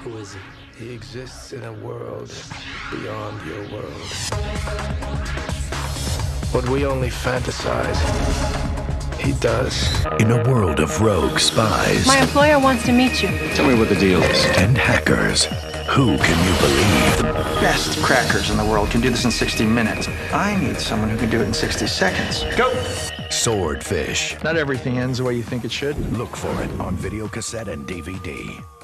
Who is he? He exists in a world beyond your world. But we only fantasize. He does. In a world of rogue spies. My employer wants to meet you. Tell me what the deal is. And hackers. Who can you believe? Best crackers in the world can do this in 60 minutes. I need someone who can do it in 60 seconds. Go! Swordfish. Not everything ends the way you think it should. Look for it on video cassette and DVD.